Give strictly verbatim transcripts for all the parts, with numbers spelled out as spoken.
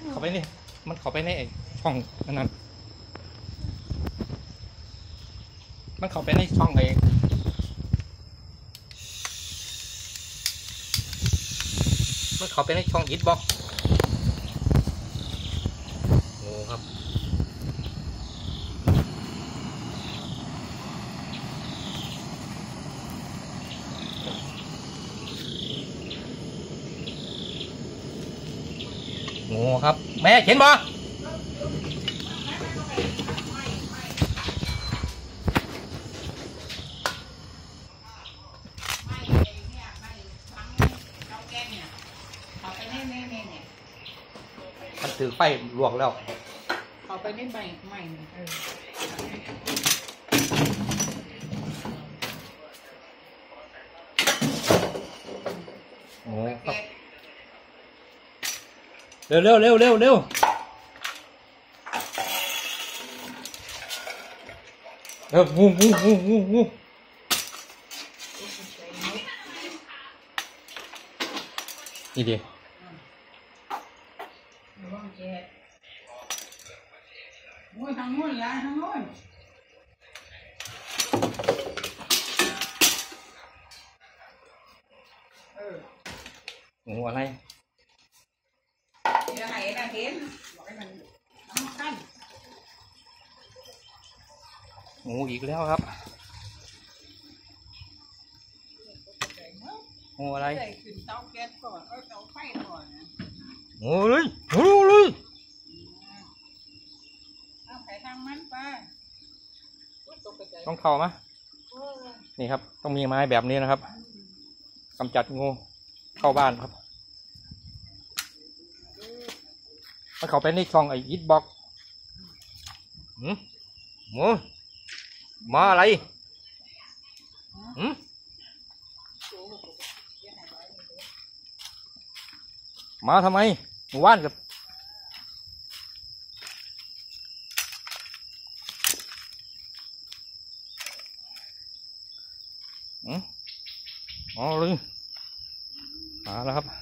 เข้าไปนี่มันเข้าไปในช่องนั้นมันเข้าไปในช่องไอ้มันเข้าไปในช่องอิฐบล็อกโอ้ครับโอ้ครับแม่เห็นบ่มันถือไฟลวกแล้วเอาไปในใบใหม่เออโอ้ครับเร็วเร็วเร็วเร็วเร็วเร็วงูงูงูงูงูนี่ดิโอ้ยทางโน้นยายทางโน้นเอองูอะไรเดี๋ยวไหนนะเห็นบอกให้มันน้ำขั้นงูอีกแล้วครับงูอะไรใส่ขึ้นเตาแก๊สก่อนเออเตาไฟก่อนนะงูเลยงูเลยเอาใส่ทางมันไปต้องเข้ามานี่ครับต้องมีไม้แบบนี้นะครับกำจัดงูเข้าบ้านครับมันเข้าไปในช่องไอ้อิฐบล็อกหืมหมูมาอะไรหืมมาทำไมหมู่บ้านกับอืมอ๋อเลยมาแล้วครับ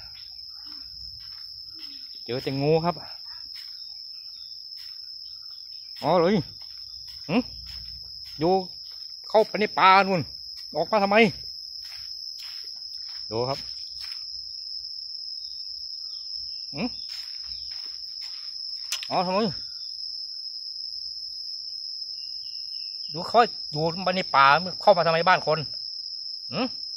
เจอแต่งูครับอ๋อเลยอืมอยู่เข้าไปในป่านู่นออกมาทำไมดูครับอืมอ๋อทำไมดูเขาอยู่ไปในป่าเข้ามาทำไมบ้านคนอืม